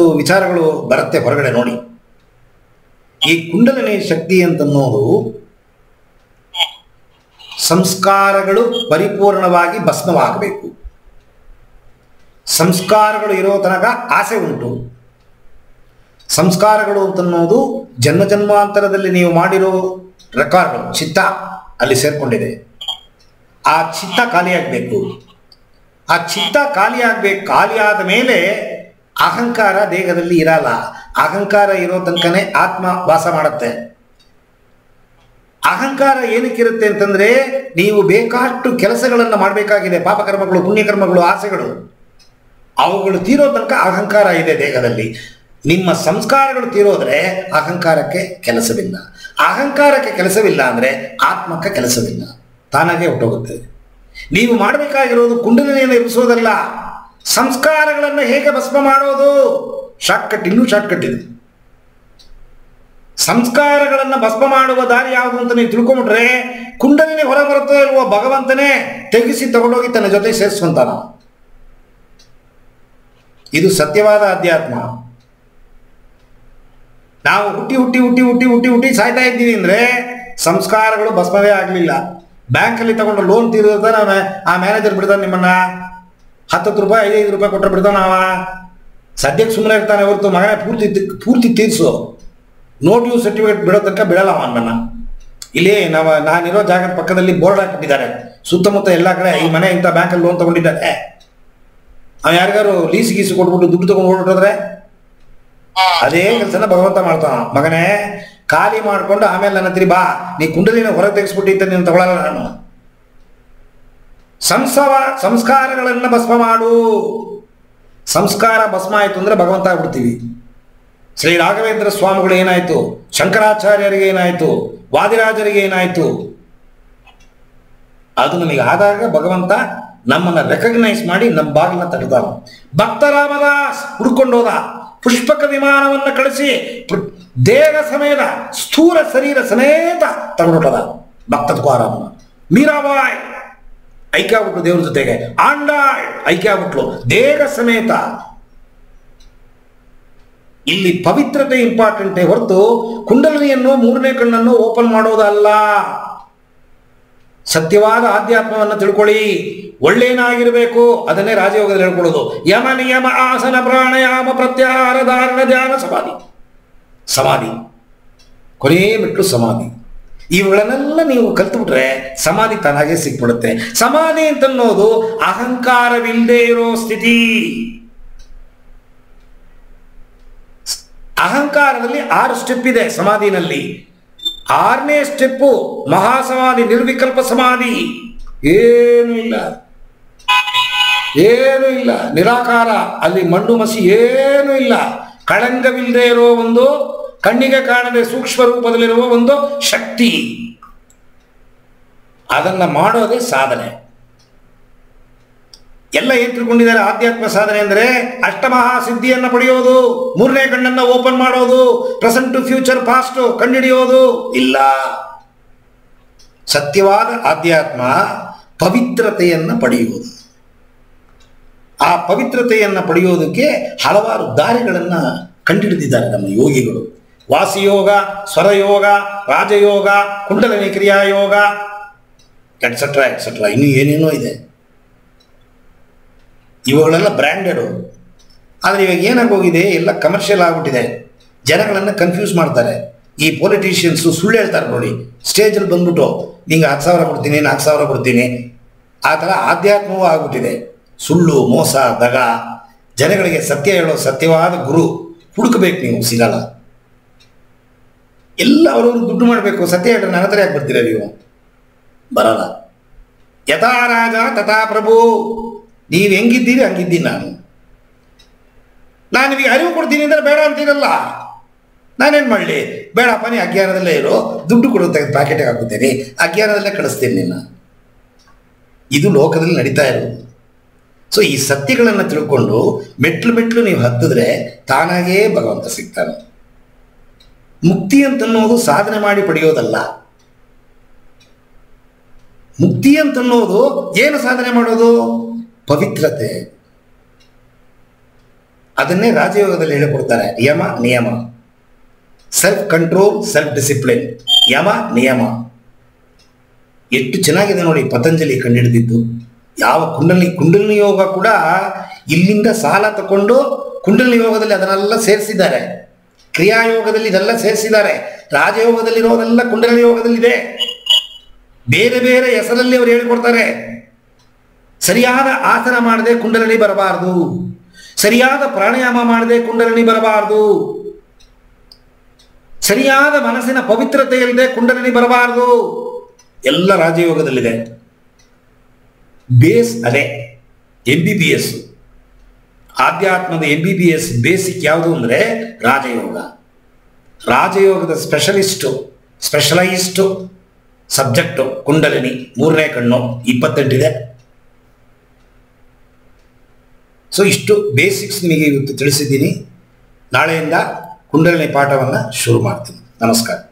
ವಿಚಾರಗಳು ಬರುತ್ತೆ ಹೊರಗಡೆ ನೋಡಿ. ಈ ಕುಂಡಲಿನಿ ಶಕ್ತಿ ಅಂತನ್ನೋದು ಸಂಸ್ಕಾರಗಳು ಪರಿಪೂರ್ಣವಾಗಿ ಭಸ್ಮವಾಗಬೇಕು. ಸಂಸ್ಕಾರಗಳು ಇರೋ ತನಕ ಆಸೆ ಉಂಟು. ಸಂಸ್ಕಾರಗಳು ಅಂತನ್ನೋದು ಜನ್ಮ ಜನ್ಮಾಂತರದಲ್ಲಿ ನೀವು ಮಾಡಿರೋ ರೆಕಾರ್ಡ್ ಚಿತ್ತ ಅಲ್ಲಿ ಸೇರ್ಕೊಂಡಿದೆ. ಆ ಚಿತ್ತ ಖಾಲಿಯಾಗಬೇಕು. ಆ ಚಿತ್ತ ಖಾಲಿಯಾದ ಮೇಲೆ ಅಹಂಕಾರ ದೇಹದಲ್ಲಿ ಇರಲ್ಲ. ಅಹಂಕಾರ ಇರೋ ತನಕನೇ ಆತ್ಮ ವಾಸ ಮಾಡುತ್ತೆ. ಅಹಂಕಾರ ಏನಕ್ಕಿರುತ್ತೆ ಅಂತಂದ್ರೆ, ನೀವು ಬೇಕಾಷ್ಟು ಕೆಲಸಗಳನ್ನು ಮಾಡಬೇಕಾಗಿದೆ, ಪಾಪಕರ್ಮಗಳು, ಪುಣ್ಯಕರ್ಮಗಳು, ಆಸೆಗಳು, ಅವುಗಳು ತೀರೋ ತನಕ ಅಹಂಕಾರ ಇದೆ ದೇಹದಲ್ಲಿ. ನಿಮ್ಮ ಸಂಸ್ಕಾರಗಳು ತೀರೋದ್ರೆ ಅಹಂಕಾರಕ್ಕೆ ಕೆಲಸವಿಲ್ಲ. ಅಹಂಕಾರಕ್ಕೆ ಕೆಲಸವಿಲ್ಲ ಅಂದರೆ ಆತ್ಮಕ್ಕೆ ಕೆಲಸವಿಲ್ಲ, ತಾನಾಗೆ ಹೊಟ್ಟೋಗುತ್ತೆ. ನೀವು ಮಾಡಬೇಕಾಗಿರೋದು ಕುಂಡಲಿನಿಯನ್ನು ಎಬ್ಬಿಸೋದಲ್ಲ, ಸಂಸ್ಕಾರಗಳನ್ನು ಹೇಗೆ ಭಸ್ಮ ಮಾಡೋದು. ಶಾರ್ಟ್ಕಟ್, ಇನ್ನೂ ಶಾರ್ಟ್ಕಟ್ ಇದೆ. ಸಂಸ್ಕಾರಗಳನ್ನು ಭಸ್ಮ ಮಾಡುವ ದಾರಿ ಯಾವುದು ಅಂತ ನೀವು ತಿಳ್ಕೊಂಬಿಟ್ರೆ ಕುಂಡಲಿನಿ ಹೊರ ಬರುತ್ತೋ ಇಲ್ವೋ ಭಗವಂತನೇ ತೆಗೆಸಿ ತಗೊಂಡೋಗಿ ತನ್ನ ಜೊತೆ ಸೇರಿಸುವಂತಾನ. ಇದು ಸತ್ಯವಾದ ಅಧ್ಯಾತ್ಮ. ನಾವು ಹುಟ್ಟಿ ಹುಟ್ಟಿ ಹುಟ್ಟಿ ಹುಟ್ಟಿ ಹುಟ್ಟಿ ಹುಟ್ಟಿ ಸಾಯ್ತಾ ಇದ್ದೀವಿ ಅಂದರೆ ಸಂಸ್ಕಾರಗಳು ಭಸ್ಮವೇ ಆಗಲಿಲ್ಲ. ಬ್ಯಾಂಕಲ್ಲಿ ತಗೊಂಡು ಲೋನ್ ತೀರಿದ್ರೆ ಆ ಮ್ಯಾನೇಜರ್ ಬಿಡ್ತಾನೆ ನಿಮ್ಮನ್ನ. 10 ರೂಪಾಯಿ 5 ರೂಪಾಯಿ ಕೊಟ್ಟರೆ ಬಿಡ್ತಾನವ. ಸದ್ಯಕ್ಕೆ ಸುಮ್ಮನೆ ಇರ್ತಾನೆ ಹೊರತು ಮಗನೇ ಪೂರ್ತಿ ತೀರಿಸು, ನೋ ಡ್ಯೂ ಸರ್ಟಿಫಿಕೇಟ್ ಬಿಡೋ ತನಕ ಬಿಡಲ್ಲ ಅವನ್ನ. ಇಲ್ಲಿ ನಾನಿರೋ ಜಾಗದ ಪಕ್ಕದಲ್ಲಿ ಬೋರ್ಡ್ ಹಾಕಿಬಿಟ್ಟಿದ್ದಾರೆ, ಸುತ್ತಮುತ್ತ ಎಲ್ಲ ಕಡೆ ಈ ಮನೆ ಇಂಥ ಬ್ಯಾಂಕಲ್ಲಿ ಲೋನ್ ತಗೊಂಡಿದ್ದಾರೆ. ಅವ ಯಾರಿಗಾರು ಲೀಸ್ ಗೀಸು ಕೊಟ್ಬಿಟ್ಟು ದುಡ್ಡು ತಗೊಂಡು ಹೊರಟೋದ್ರೆ ಅದೇ ಕೆಲಸನ ಭಗವಂತ ಮಾಡ್ತಾನ. ಮಗನೇ ಖಾಲಿ ಮಾಡ್ಕೊಂಡು ಆಮೇಲೆ ನನ್ನ ಹತ್ತಿರ ಬಾ, ನೀ ಕುಂಡಲಿನ ಹೊರಗೆ ತೆಗೆಸ್ಬಿಟ್ಟಿದ್ದ ನೀನು ತಗೊಳ್ಳಲ್ಲ ನಾನು. ಸಂಸ್ಕಾರಗಳನ್ನು ಭಸ್ಮ ಮಾಡು. ಸಂಸ್ಕಾರ ಭಸ್ಮ ಆಯಿತು ಅಂದರೆ ಭಗವಂತ ಆಗ್ಬಿಡ್ತೀವಿ. ಶ್ರೀ ರಾಘವೇಂದ್ರ ಸ್ವಾಮಿಗಳು ಏನಾಯಿತು, ಶಂಕರಾಚಾರ್ಯರಿಗೆ ಏನಾಯಿತು, ವಾದಿರಾಜರಿಗೆ ಏನಾಯಿತು, ಅದು ನಮಗೆ ಆದಾಗ ಭಗವಂತ ನಮ್ಮನ್ನು ರೆಕಗ್ನೈಸ್ ಮಾಡಿ ನಮ್ಮ ಬಾಗಿಲನ್ನ ತಡೆದಾನ. ಭಕ್ತ ರಾಮದಾಸ್ ಹುಡ್ಕೊಂಡೋದ, ಪುಷ್ಪಕ ವಿಮಾನವನ್ನು ಕಳಿಸಿ ದೇಹ ಸಮೇತ ಸ್ಥೂಲ ಶರೀರ ಸಮೇತ ತಗೊಂಡೋದ ಭಕ್ತ ತುಕಾರಾಮನ. ಮೀರಾಬಾಯ್ ಐಕ್ಯ ಆಗ್ಬಿಟ್ಲು ದೇವ್ರ ಜೊತೆಗೆ, ಆಂಡಾಳ್ ಐಕ್ಯ ಆಗ್ಬಿಟ್ಲು ದೇಹ ಸಮೇತ. ಇಲ್ಲಿ ಪವಿತ್ರತೆ ಇಂಪಾರ್ಟೆಂಟೇ ಹೊರತು ಕುಂಡಲಿನಿಯನ್ನು 3ನೇ ಕಣ್ಣನ್ನು ಓಪನ್ ಮಾಡೋದಲ್ಲ. ಸತ್ಯವಾದ ಆಧ್ಯಾತ್ಮವನ್ನು ತಿಳ್ಕೊಳ್ಳಿ, ಒಳ್ಳೇನಾಗಿರಬೇಕು, ಅದನ್ನೇ ರಾಜಯೋಗದಲ್ಲಿ ಹೇಳ್ಕೊಳ್ಳೋದು. ಯಮ ನಿಯಮ ಆಸನ ಪ್ರಾಣಾಯಾಮ ಪ್ರತ್ಯಾಹಾರ ಧಾರಣ ಧ್ಯಾನ ಸಮಾಧಿ ಕೊನೆ ಮೆಟ್ಟು ಸಮಾಧಿ. ಇವುಗಳನ್ನೆಲ್ಲ ನೀವು ಕಲ್ತುಬಿಟ್ರೆ ಸಮಾಧಿ ತಾನಾಗೆ ಸಿಕ್ಬಿಡುತ್ತೆ. ಸಮಾಧಿ ಅಂತನ್ನೋದು ಅಹಂಕಾರವಿಲ್ಲದೆ ಇರೋ ಸ್ಥಿತಿ. ಅಹಂಕಾರದಲ್ಲಿ 6 ಸ್ಟೆಪ್ ಇದೆ ಸಮಾಧಿನಲ್ಲಿ. 6ನೇ ಸ್ಟೆಪ್ಪು ಮಹಾಸಮಾಧಿ, ನಿರ್ವಿಕಲ್ಪ ಸಮಾಧಿ. ಏನೂ ಇಲ್ಲ, ನಿರಾಕಾರ. ಅಲ್ಲಿ ಮಣ್ಣು ಮಸಿ ಏನೂ ಇಲ್ಲ. ಕಳಂಕವಿಲ್ಲದೆ ಇರೋ ಒಂದು, ಕಣ್ಣಿಗೆ ಕಾಣದೆ ಸೂಕ್ಷ್ಮ ರೂಪದಲ್ಲಿರುವ ಒಂದು ಶಕ್ತಿ. ಅದನ್ನು ಮಾಡೋದೇ ಸಾಧನೆ. ಎಲ್ಲ ಏನ್ ತಿಳ್ಕೊಂಡಿದ್ದಾರೆ ಆಧ್ಯಾತ್ಮ ಸಾಧನೆ ಅಂದರೆ ಅಷ್ಟಮಹಾಸಿದ್ಧಿಯನ್ನು ಪಡೆಯೋದು, 3ನೇ ಕಣ್ಣನ್ನು ಓಪನ್ ಮಾಡೋದು, ಪ್ರೆಸೆಂಟ್ ಟು ಫ್ಯೂಚರ್ ಪಾಸ್ಟ್ ಕಂಡುಹಿಡಿಯೋದು ಇಲ್ಲ. ಸತ್ಯವಾದ ಆಧ್ಯಾತ್ಮ ಪವಿತ್ರತೆಯನ್ನು ಪಡೆಯುವುದು. ಆ ಪವಿತ್ರತೆಯನ್ನು ಪಡೆಯೋದಕ್ಕೆ ಹಲವಾರು ದಾರಿಗಳನ್ನು ಕಂಡುಹಿಡಿದಿದ್ದಾರೆ ನಮ್ಮ ಯೋಗಿಗಳು. ವಾಸಿಯೋಗ, ಸ್ವರಯೋಗ, ರಾಜಯೋಗ, ಕುಂಡಲಿನಿ ಕ್ರಿಯಾಯೋಗ, ಎಟ್ಸೆಟ್ರಾ ಎಟ್ಸೆಟ್ರಾ, ಇನ್ನೂ ಏನೇನೋ ಇದೆ. ಇವುಗಳೆಲ್ಲ ಬ್ರ್ಯಾಂಡೆಡು. ಆದರೆ ಇವಾಗ ಏನಾಗೋಗಿದೆ, ಎಲ್ಲ ಕಮರ್ಷಿಯಲ್ ಆಗಿಬಿಟ್ಟಿದೆ. ಜನಗಳನ್ನು ಕನ್ಫ್ಯೂಸ್ ಮಾಡ್ತಾರೆ. ಈ ಪೊಲಿಟಿಷಿಯನ್ಸು ಸುಳ್ಳು ಹೇಳ್ತಾರೆ ನೋಡಿ, ಸ್ಟೇಜಲ್ಲಿ ಬಂದ್ಬಿಟ್ಟು ನಿಂಗೆ 10,000 ಕೊಡ್ತೀನಿ, 4,000 ಕೊಡ್ತೀನಿ, ಆ ಥರ ಆಧ್ಯಾತ್ಮವೂ ಆಗ್ಬಿಟ್ಟಿದೆ. ಸುಳ್ಳು, ಮೋಸ, ದಗ. ಜನಗಳಿಗೆ ಸತ್ಯ ಹೇಳೋ ಸತ್ಯವಾದ ಗುರು ಹುಡುಕಬೇಕು, ನೀವು ಸಿಗಲ್ಲ. ಎಲ್ಲ ಅವರವರು ದುಡ್ಡು ಮಾಡಬೇಕು. ಸತ್ಯ ಹೇಳ್ರೆ ನನ್ನ ಹತ್ರ ಯಾಕೆ ಬರ್ತೀರ ನೀವು? ಬರಲ್ಲ. ಯಥಾ ರಾಜ ತಥಾ ಪ್ರಭು. ನೀವು ಹೆಂಗಿದ್ದೀರಿ ಹಂಗಿದ್ದೀನಿ ನಾನು. ನಿಮಗೆ ಅರಿವು ಕೊಡ್ತೀನಿ ಅಂದರೆ ಬೇಡ ಅಂತೀರಲ್ಲ, ನಾನೇನು ಮಾಡಲಿ? ಬೇಡಪ್ಪ, ನೀ ಅಜ್ಞಾನದಲ್ಲೇ ಇರೋ, ದುಡ್ಡು ಕೊಡು, ತೆಗೆದು ಪ್ಯಾಕೆಟ್ಗೆ ಹಾಕುತ್ತೇನೆ, ಅಜ್ಞಾನದಲ್ಲೇ ಕಳಿಸ್ತೇನೆ ನಿನ್ನ. ಇದು ಲೋಕದಲ್ಲಿ ನಡೀತಾ ಇರೋದು. ಸೊ ಈ ಸತ್ಯಗಳನ್ನು ತಿಳ್ಕೊಂಡು ಮೆಟ್ಲು ನೀವು ಹತ್ತಿದ್ರೆ ತಾನಾಗೇ ಭಗವಂತ ಸಿಗ್ತಾನೆ. ಮುಕ್ತಿ ಅಂತನ್ನೋದು ಸಾಧನೆ ಮಾಡಿ ಪಡೆಯೋದಲ್ಲ. ಮುಕ್ತಿ ಅಂತನ್ನೋದು ಏನು ಸಾಧನೆ ಮಾಡೋದು? ಪವಿತ್ರತೆ. ಅದನ್ನೇ ರಾಜಯೋಗದಲ್ಲಿ ಹೇಳಿಕೊಡ್ತಾರೆ. ಯಮ ನಿಯಮ, ಸೆಲ್ಫ್ ಕಂಟ್ರೋಲ್, ಸೆಲ್ಫ್ ಡಿಸಿಪ್ಲಿನ್, ಯಮ ನಿಯಮ. ಎಷ್ಟು ಚೆನ್ನಾಗಿದೆ ನೋಡಿ ಪತಂಜಲಿ ಕಂಡುಹಿಡಿದಿದ್ದು. ಯಾವ ಕುಂಡಲಿನಿ ಯೋಗ ಕೂಡ ಇಲ್ಲಿಂದ ಸಾಲ ತಗೊಂಡು ಕುಂಡಲಿನಿ ಯೋಗದಲ್ಲಿ ಅದನ್ನೆಲ್ಲ ಸೇರಿಸಿದ್ದಾರೆ. ಕ್ರಿಯಾಯೋಗದಲ್ಲಿ ಇದೆಲ್ಲ ಸೇರಿಸಿದ್ದಾರೆ. ರಾಜಯೋಗದಲ್ಲಿರೋದೆಲ್ಲ ಕುಂಡಲಿನಿ ಯೋಗದಲ್ಲಿದೆ. ಬೇರೆ ಬೇರೆ ಹೆಸರಲ್ಲಿ ಅವರು ಹೇಳಿಕೊಡ್ತಾರೆ. ಸರಿಯಾದ ಆಸನ ಮಾಡದೆ ಕುಂಡಲಿನಿ ಬರಬಾರದು, ಸರಿಯಾದ ಪ್ರಾಣಾಯಾಮ ಮಾಡದೆ ಕುಂಡಲಿನಿ ಬರಬಾರದು, ಸರಿಯಾದ ಮನಸ್ಸಿನ ಪವಿತ್ರತೆ ಇಲ್ಲದೆ ಕುಂಡಲಿನಿ ಬರಬಾರದು. ಎಲ್ಲ ರಾಜಯೋಗದಲ್ಲಿದೆ. ಬೇಸ್ ಅದೇ MBBS. ಆಧ್ಯಾತ್ಮದ MBBS ಬೇಸಿಕ್ ಯಾವುದು ಅಂದರೆ ರಾಜಯೋಗ. ರಾಜಯೋಗದ ಸ್ಪೆಷಲೈಸ್ಟು ಸಬ್ಜೆಕ್ಟು ಕುಂಡಲಿನಿ. 3ನೇ ಕಣ್ಣು 28 ಇದೆ. ಸೊ ಇಷ್ಟು ಬೇಸಿಕ್ಸ್ ನಿಮಗೆ ಇವತ್ತು ತಿಳಿಸಿದ್ದೀನಿ. ನಾಳೆಯಿಂದ ಕುಂಡಲಿನಿ ಪಾಠವನ್ನು ಶುರು ಮಾಡ್ತೀನಿ. ನಮಸ್ಕಾರ.